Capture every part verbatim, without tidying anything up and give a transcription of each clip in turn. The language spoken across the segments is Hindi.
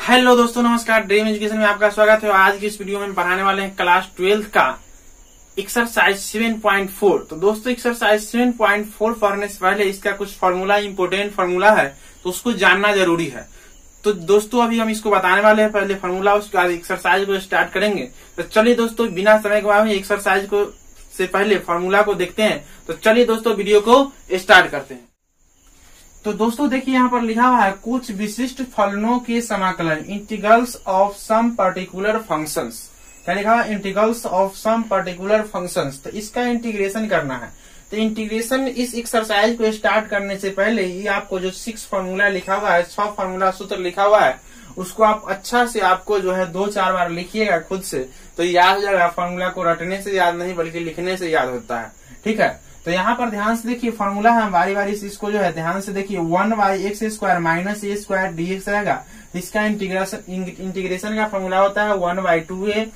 हेलो दोस्तों, नमस्कार। ड्रीम एजुकेशन में आपका स्वागत है। आज की इस वीडियो में पढ़ाने वाले हैं क्लास ट्वेल्थ का एक्सरसाइज सेवन पॉइंट फोर। तो दोस्तों एक्सरसाइज सेवन पॉइंट फोर पढ़ने से पहले इसका कुछ फॉर्मूला, इंपोर्टेंट फॉर्मूला है, तो उसको जानना जरूरी है। तो दोस्तों अभी हम इसको बताने वाले हैं, पहले फॉर्मूला, उसके बाद एक्सरसाइज को स्टार्ट करेंगे। तो चलिए दोस्तों बिना समय गवाए एक्सरसाइज को से पहले फॉर्मूला को देखते हैं। तो चलिए दोस्तों वीडियो को स्टार्ट करते हैं। तो दोस्तों देखिए यहाँ पर लिखा हुआ है कुछ विशिष्ट फलनों के समाकलन, integrals of some particular functions. क्या लिखा हुआ है? Integrals of some particular functions. तो इसका इंटीग्रेशन करना है। तो इंटीग्रेशन इस एक्सरसाइज को स्टार्ट करने से पहले ही आपको जो सिक्स फॉर्मूला लिखा हुआ है, छह फॉर्मूला सूत्र लिखा हुआ है, उसको आप अच्छा से आपको जो है दो चार बार लिखिएगा खुद से, तो याद हो जाएगा। फॉर्मूला को रटने से याद नहीं बल्कि लिखने से याद होता है। ठीक है, तो यहाँ पर ध्यान से देखिए फॉर्मूला है, बारी बारी से इसको जो है ध्यान से देखिए। One by x square minus a square d x रहेगा। इसका इंटीग्रेशन इंटीग्रेशन का फॉर्मूला होता है one by two a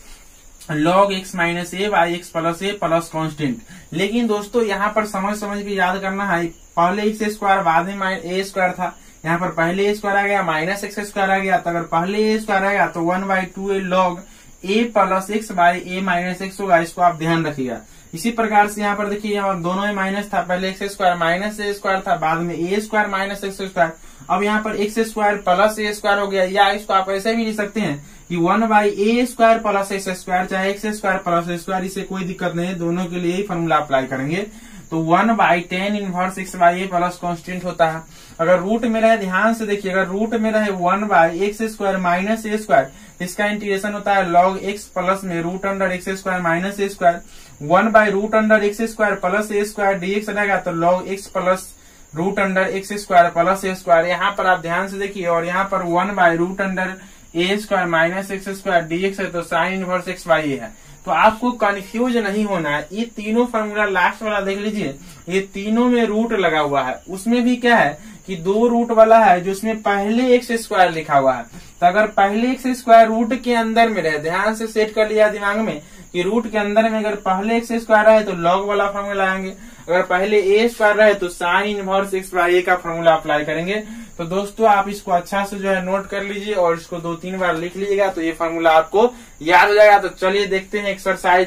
log x minus a by x plus a plus constant. लेकिन दोस्तों यहाँ पर समझ समझ के याद करना है, पहले एक्स स्क्वायर बाद में ए स्क्वायर था, यहाँ पर पहले ए स्क्वायर आ गया माइनस एक्स स्क्वायर आ गया। तो अगर पहले ए स्क्वायर आएगा तो one by two a log a plus x by a minus x होगा। इसको आप ध्यान रखिएगा। इसी प्रकार से यहाँ पर देखिए, यहाँ दोनों में माइनस था, पहले x square minus a square था, बाद में a square minus x square. अब यहाँ पर x square plus a square हो गया, या इसको आप ऐसे भी लिख सकते हैं कि one by a square plus x square, चाहे x square plus a square, इससे कोई दिक्कत नहीं है, दोनों के लिए ही फॉर्मूला अप्लाई करेंगे। तो one by tan inverse x by a plus constant होता है। अगर रूट में रहे, ध्यान से देखिए, अगर रूट में रहे one by x square minus a square, इसका इंटीग्रेशन होता है लॉग एक्स प्लस में root under x square minus a square. One by root under x square plus a square d x रहेगा, तो log x plus root under x square plus a square. यहाँ पर आप ध्यान से देखिए, और यहाँ पर one by root under a square minus x square d x है, तो sine inverse x by a है। तो आपको कंफ्यूज नहीं होना है। ये तीनों फॉर्मूला लास्ट वाला देख लीजिए, ये तीनों में रूट लगा हुआ है। उसमें भी क्या है कि दो रूट वाला है जो उसमें पहले एक्स स्क्वायर लिखा हुआ है। तो अगर पहले एक्स स्क्वायर रूट के अंदर में रहे, ध्यान से सेट कर लिया दिमाग में कि रूट के अंदर में अगर पहले एक्स स्क्वायर रहे तो लॉग वाला फॉर्मूला आएंगे, अगर पहले ए स्क्वायर रहे तो sine inverse x by a का फॉर्मूला अप्लाई करेंगे। तो दोस्तों आप इसको अच्छा से जो है नोट कर लीजिए और इसको दो तीन बार लिख लीजिएगा, तो ये फॉर्मूला आपको याद हो जाएगा। तो चलिए देखते हैं एक्सरसाइज।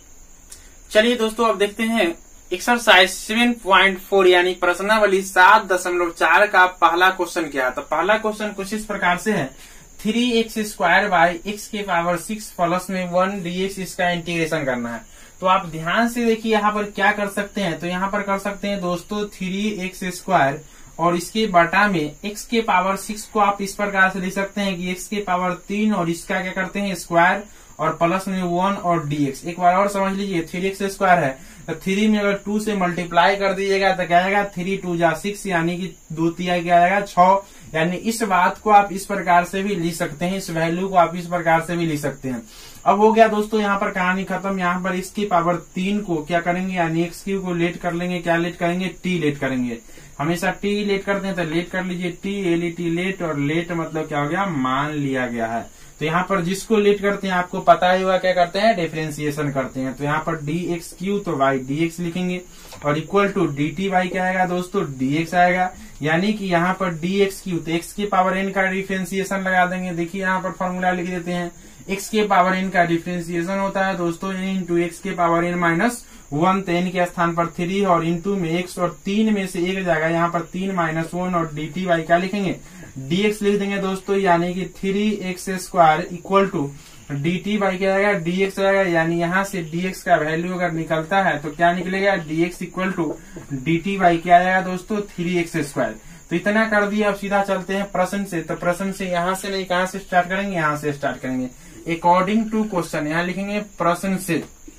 चलिए दोस्तों अब देखते हैं एक्सरसाइज सेवन पॉइंट फोर यानी प्रश्नावली सात दशमलव चार का पहला क्वेश्चन क्या है। तो पहला क्वेश्चन कुछ इस प्रकार से है, three x square by x के पावर सिक्स प्लस में वन डी एक्स, इसका इंटीग्रेशन करना है। तो आप ध्यान से देखिए यहाँ पर क्या कर सकते हैं। तो यहाँ पर कर सकते हैं दोस्तों थ्री एक्स स्क्वायर और इसके बटा में एक्स के पावर सिक्स को आप इस प्रकार से लिख सकते हैं कि एक्स के पावर तीन और इसका क्या करते हैं स्क्वायर और प्लस में वन और डी एक्स। एक बार और समझ लीजिए, थ्री एक्स स्क्वायर है तो थ्री में अगर टू से मल्टीप्लाई कर दीजिएगा तो क्या आएगा, थ्री टू जा सिक्स, यानी कि दो तिया क्या आएगा छह। यानी इस बात को आप इस प्रकार से भी लिख सकते हैं, इस वैल्यू को आप इस प्रकार से भी लिख सकते हैं। अब हो गया दोस्तों यहाँ पर कहानी खत्म। यहाँ पर इसकी पावर तीन को क्या करेंगे, यानी एक्स क्यू को लेट कर लेंगे, क्या लेट करेंगे, टी लेट करेंगे। हमेशा टी लेट करते हैं तो लेट कर लीजिए, T L E T let, और लेट मतलब क्या हो गया, मान लिया गया है। तो यहाँ पर जिसको लेट करते हैं आपको पता ही हुआ क्या करते हैं, डिफरेंशिएशन करते हैं। तो यहाँ पर डी एक्स क्यू तो वाई डी एक्स लिखेंगे और equal to d t y क्या आएगा दोस्तों, डी एक्स आएगा। यानी कि यहाँ पर डी एक्स क्यू तो एक्स के पावर एन का डिफरेंशिएशन लगा देंगे। देखिए यहाँ पर फॉर्मूला लिख देते हैं, एक्स के पावर एन का डिफरेंशिएशन होता है दोस्तों एन इंटू एक्स के पावर एन माइनस वन। तो एन के स्थान पर थ्री और इंटू में एक्स, और तीन में से एक जाएगा, यहाँ पर तीन माइनस वन और डी टी वाई क्या लिखेंगे, डी एक्स लिख देंगे दोस्तों। यानी कि three x square equal to d t y क्या आएगा, डी एक्स आएगा। यानी यहाँ से डी एक्स का वैल्यू अगर निकलता है तो क्या निकलेगा, d x equal to d t y क्या आएगा दोस्तों, थ्री एक्स स्क्वायर। तो इतना कर दिया। अब सीधा चलते हैं प्रश्न से। तो प्रश्न से यहाँ से नहीं, कहाँ से स्टार्ट करेंगे, यहाँ से स्टार्ट करेंगे। अकॉर्डिंग टू क्वेश्चन, यहाँ लिखेंगे प्रश्न से,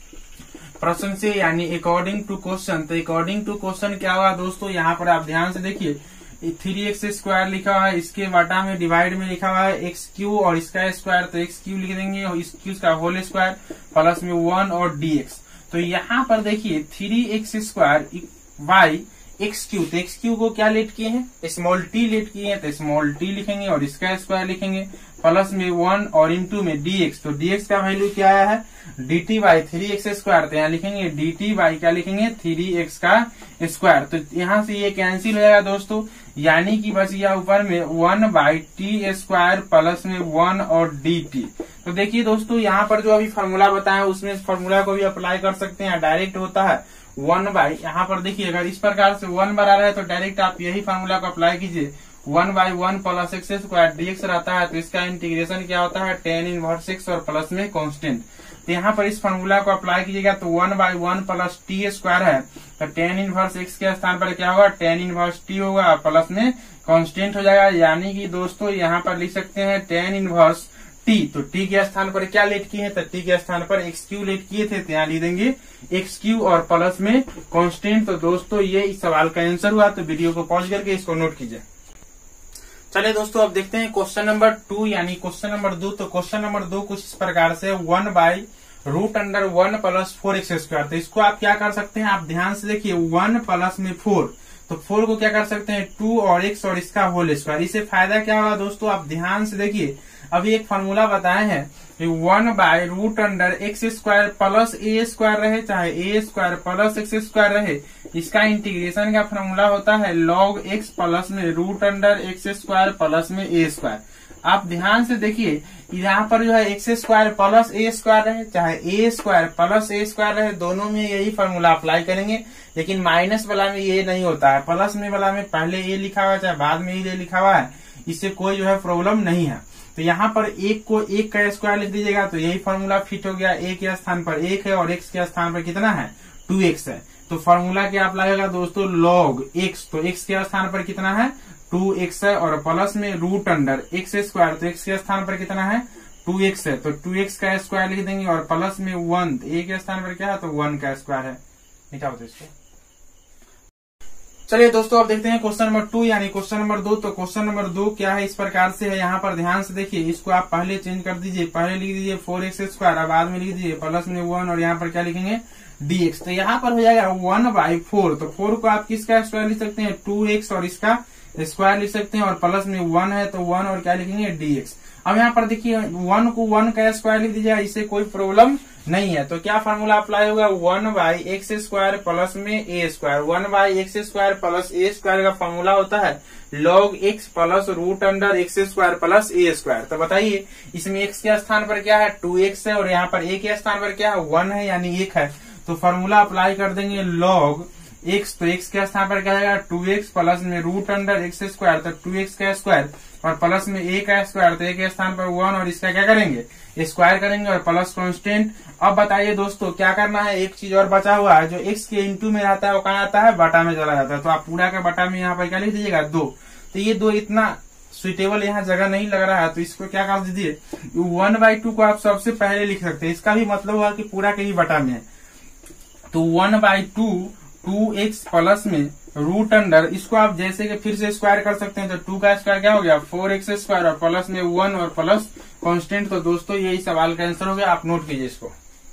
प्रश्न से यानी अकॉर्डिंग टू क्वेश्चन। तो अकॉर्डिंग टू क्वेश्चन क्या हुआ दोस्तों, यहाँ पर आप ध्यान से देखिए, थ्री एक्स स्क्वायर लिखा हुआ है, इसके बटा में डिवाइड में लिखा हुआ है एक्स क्यू और इसका स्क्वायर, तो एक्स क्यू लिख देंगे और इस क्यू का होल स्क्वायर प्लस में वन और डी एक्स। तो यहाँ पर देखिए three x square y x Q, तो एक्स क्यू को क्या लेट किए हैं, स्मॉल टी लेट किए हैं, तो स्मॉल टी लिखेंगे और इसका स्क्वायर लिखेंगे प्लस में वन और इंटू में डी एक्स, तो डी एक्स का वैल्यू क्या आया है d t by three x square, तो यहाँ लिखेंगे डी टी बाई क्या लिखेंगे थ्री एक्स का स्क्वायर। तो यहाँ से ये कैंसिल हो जाएगा दोस्तों, यानी कि बस यह ऊपर में one by t square plus में वन और डी टी। तो देखिए दोस्तों यहाँ पर जो अभी फॉर्मूला बताया उसमें फॉर्मूला को भी अप्लाई कर सकते हैं, डायरेक्ट होता है वन बाई, यहाँ पर देखिए अगर इस प्रकार से वन बना रहा है तो डायरेक्ट आप यही फॉर्मूला को अप्लाई कीजिए, one by one plus x square d x रहता है, तो इसका इंटीग्रेशन क्या होता है टेन इनवर्स एक्स और प्लस में कांस्टेंट। तो यहाँ पर इस फॉर्मूला को अप्लाई कीजिएगा तो one by one plus t square है, तो टेन इनवर्स एक्स के स्थान पर क्या होगा टेन इनवर्स टी होगा प्लस में कांस्टेंट हो जाएगा, यानी कि दोस्तों यहाँ पर लिख सकते हैं टेन इनवर्स टी, तो टी के स्थान पर क्या लेट किए हैं, तो टी के स्थान पर एक्स क्यू लेट किए थे, तो यहाँ लिख देंगे एक्स क्यू और प्लस में कांस्टेंट। तो दोस्तों ये इस सवाल का आंसर हुआ, तो वीडियो को पॉज करके इसको नोट कीजिए। चलिए दोस्तों अब देखते हैं क्वेश्चन नंबर टू यानी क्वेश्चन नंबर दो। तो क्वेश्चन नंबर दो कुछ इस प्रकार से one by root under one plus four x square, तो इसको आप क्या कर सकते हैं, आप ध्यान से देखिए वन प्लस में फोर, तो फोर को क्या कर सकते हैं टू और एक्स और इसका होल स्क्वायर। इससे फायदा क्या होगा दोस्तों, आप ध्यान से देखिए अभी एक फॉर्मूला बताए हैं कि one by root under x square plus a square रहे चाहे a square plus x square रहे, इसका इंटीग्रेशन का फॉर्मूला होता है लॉग एक्स प्लस में root under x square plus में ए स्क्वायर। आप ध्यान से देखिए यहाँ पर जो है x square plus a square रहे चाहे a square plus a square रहे, दोनों में यही फॉर्मूला अप्लाई करेंगे, लेकिन माइनस वाला में ये नहीं होता है, प्लस में वाला में पहले ए लिखा हुआ है चाहे बाद में ए लिखा हुआ है, इससे कोई जो है प्रॉब्लम नहीं है। तो यहाँ पर एक को एक का स्क्वायर लिख दीजिएगा तो यही फॉर्मूला फिट हो गया, ए के स्थान पर एक है और एक्स के स्थान पर कितना है टू एक्स है, तो फॉर्मूला क्या आप लगेगा दोस्तों लॉग एक्स, तो एक्स के स्थान पर कितना है टू एक्स है और प्लस में रूट अंडर एक्स स्क्वायर, तो एक्स के स्थान पर कितना है टू एक्स है, तो टू एक्स का स्क्वायर लिख देंगे और प्लस में वन, ए के स्थान पर क्या है तो वन का स्क्वायर है, लिखा होता है इसको। चलिए दोस्तों अब देखते हैं क्वेश्चन नंबर टू यानी क्वेश्चन नंबर दो। तो क्वेश्चन नंबर दो क्या है इस प्रकार से है, यहाँ पर ध्यान से देखिए, इसको आप पहले चेंज कर दीजिए, पहले लिख दीजिए फोर एक्स स्क्वायर, अब बाद में लिख दीजिए प्लस में वन और यहाँ पर क्या लिखेंगे डी एक्स, तो यहाँ पर हो जाएगा वन बाई फोर, तो फोर को आप किसका स्क्वायर लिख सकते हैं टू एक्स और इसका स्क्वायर लिख सकते हैं और प्लस में वन है तो वन और क्या लिखेंगे डी एक्स। अब यहाँ पर देखिए वन को वन का स्क्वायर लिख दीजिएगा, इससे कोई प्रॉब्लम नहीं है, तो क्या फॉर्मूला अप्लाई होगा one by x square plus में a square, one by x square plus a square का फॉर्मूला होता है log x plus root under x square plus a square. तो बताइए इसमें एक्स के स्थान पर क्या है टू एक्स है और यहाँ पर ए के स्थान पर क्या है वन है यानी एक है, तो फॉर्मूला अप्लाई कर देंगे लॉग एक्स, तो एक्स के स्थान पर क्या आएगा टू एक्स प्लस में रूट अंडर एक्स स्क्वायर, तो टू एक्स का स्क्वायर और प्लस में ए का स्क्वायर, तो ए के स्थान पर वन और इसका क्या करेंगे स्क्वायर करेंगे और प्लस कांस्टेंट। अब बताइए दोस्तों क्या करना है, एक चीज और बचा हुआ है, जो एक्स के इंटू में रहता है वो कहाँ आता है बटा में चला जाता है, तो आप पूरा का बटा में यहाँ पर क्या लिख दीजिएगा दो, तो ये दो इतना सुइटेबल यहाँ जगह नहीं लग रहा है, तो इसको क्या कर दीजिए वन बाई टू को आप सबसे पहले लिख सकते हैं, इसका भी मतलब हुआ कि पूरा के ही बटा में है, तो one by two two x plus में रूट अंडर, इसको आप जैसे कि फिर से स्क्वायर कर सकते हैं, तो टू का स्क्वायर क्या हो गया फोर एक्स स्क्वायर और प्लस में वन और प्लस कांस्टेंट। तो दोस्तों यही सवाल का आंसर हो गया, आप नोट कीजिए इसको।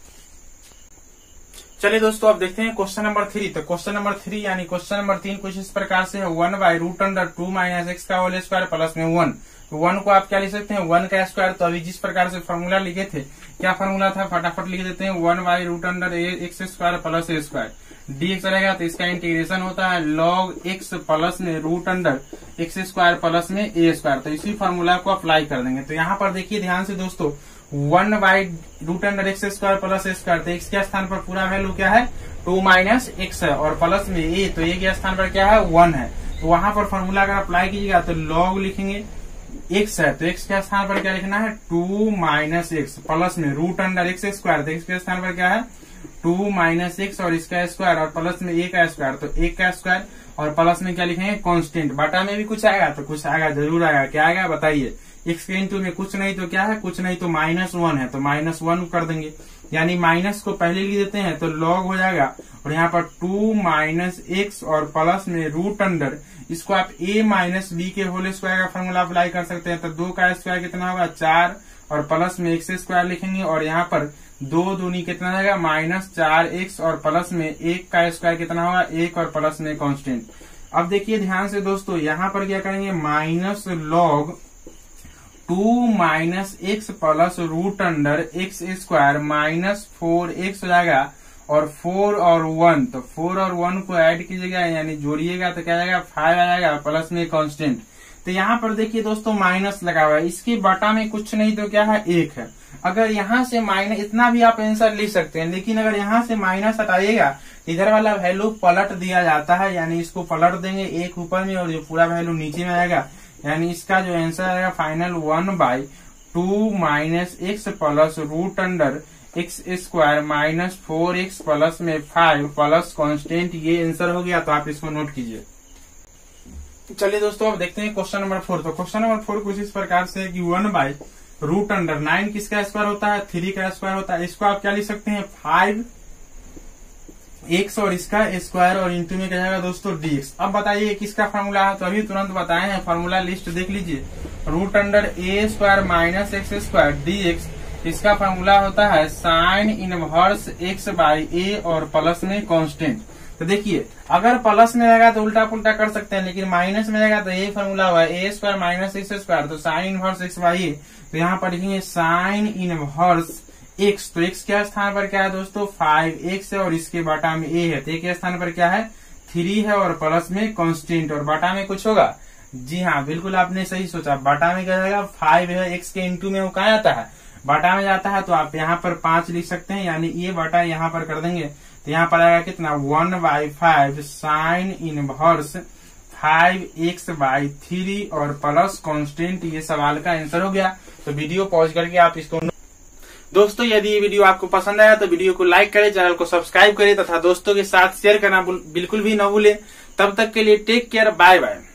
चलिए दोस्तों अब देखते हैं क्वेश्चन नंबर थ्री। तो क्वेश्चन नंबर थ्री यानी क्वेश्चन नंबर तीन कुछ इस प्रकार से है one by root under two minus x का होल स्क्वायर प्लस में वन, तो वन को आप क्या लिख सकते हैं वन का स्क्वायर, तो अभी जिस प्रकार से फॉर्मूला लिखे थे क्या फॉर्मूला था फटाफट लिख देते हैं one by root under x square plus a square, d x रहेगा तो इसका इंटीग्रेशन होता है लॉग एक्स प्लस में root under x square plus में ए स्क्वायर, तो इसी फॉर्मूला को अप्लाई कर देंगे। तो यहाँ पर देखिए ध्यान से दोस्तों one by root under x square plus a square, तो एक्स के स्थान पर पूरा वैल्यू क्या है टू माइनस एक्स है और प्लस में ए, तो ए के स्थान पर क्या है वन है, तो वहां पर फॉर्मूला अगर अप्लाई कीजिएगा तो लॉग लिखेंगे एक्स है, तो एक्स के स्थान पर क्या लिखना है टू माइनस एक्स प्लस में रूट अंडर एक्स स्क्वायर, तो एक्स के स्थान पर क्या है टू माइनस एक्स और इसका स्क्वायर और प्लस में ए का स्क्वायर, तो एक का स्क्वायर और प्लस में क्या लिखेंगे कांस्टेंट, बटा में भी कुछ आएगा तो कुछ आएगा जरूर आएगा, क्या आएगा बताइए एक्स के इंटू में कुछ नहीं तो क्या है कुछ नहीं तो माइनस वन है, तो माइनस वन कर देंगे, यानी माइनस को पहले लिख देते हैं तो लॉग हो जाएगा और यहाँ पर टू माइनस एक्स और प्लस में रूट अंडर, इसको आप ए माइनस बी के होल स्क्वायर का फॉर्मूला अप्लाई कर सकते हैं, तो दो का स्क्वायर कितना होगा चार और प्लस में एक्स स्क्वायर लिखेंगे और यहाँ पर दो दूनी कितना रहेगा माइनस चार एक्स और प्लस में एक का स्क्वायर कितना होगा एक और प्लस में कांस्टेंट। अब देखिए ध्यान से दोस्तों, यहाँ पर क्या करेंगे minus log two minus x plus root under x square minus four x हो जाएगा और फोर और वन, तो फोर और वन को ऐड कीजिएगा यानी जोड़िएगा तो क्या जाएगा फाइव आ जाएगा प्लस में कांस्टेंट। तो यहाँ पर देखिए दोस्तों माइनस लगा हुआ है, इसके बटा में कुछ नहीं तो क्या है एक है। अगर यहाँ से माइनस इतना भी आप आंसर लिख सकते हैं, लेकिन अगर यहाँ से माइनस हटाइएगा इधर वाला वैल्यू पलट दिया जाता है, यानी इसको पलट देंगे एक ऊपर में और जो पूरा वैल्यू नीचे में आएगा, यानी इसका जो आंसर आएगा final one by two minus x plus root under x square minus four x plus में फाइव प्लस कांस्टेंट। ये आंसर हो गया, तो आप इसको नोट कीजिए। चलिए दोस्तों अब देखते हैं क्वेश्चन नंबर फोर। तो क्वेश्चन नंबर फोर कुछ इस प्रकार से है कि one by root under nine किसका स्क्वायर होता है थ्री का स्क्वायर होता है। इसको आप क्या लिख सकते हैं फाइव एक्स और इसका स्क्वायर और इंटू में क्या जाएगा दोस्तों डीएक्स। अब बताइए किसका फार्मूला है, तो अभी तुरंत बताए हैं फार्मूला लिस्ट देख लीजिए। Root under a square minus x square d x, इसका फार्मूला होता है sine inverse x by a और प्लस में कांस्टेंट। तो देखिए अगर प्लस में रहेगा तो उल्टा पुल्टा कर सकते हैं, लेकिन माइनस में रहेगा तो ये फार्मूला हुआ है a square minus x square, तो sine inverse x by a. तो यहाँ पर लिखेंगे साइन इनवर्स एक्स, तो एक्स के स्थान पर क्या है दोस्तों फाइव एक्स है और इसके बटा में ए है, तो ए के स्थान पर क्या है थ्री है और प्लस में कांस्टेंट और बटा में कुछ होगा। जी हाँ बिल्कुल आपने सही सोचा, बटा में क्या जाएगा फाइव है, एक्स के इंटू में वो कहाँ आता है बटा में जाता है, तो आप यहाँ पर पांच लिख सकते हैं, यानी ये बटा यहाँ पर कर देंगे तो यहाँ पर आएगा कितना one by five sine inverse five x by three और प्लस कांस्टेंट। ये सवाल का आंसर हो गया। तो वीडियो पॉज करके आप इसको दोस्तों, यदि ये वीडियो आपको पसंद आया तो वीडियो को लाइक करें, चैनल को सब्सक्राइब करें तथा दोस्तों के साथ शेयर करना बिल्कुल भी न भूलें। तब तक के लिए टेक केयर, बाय बाय।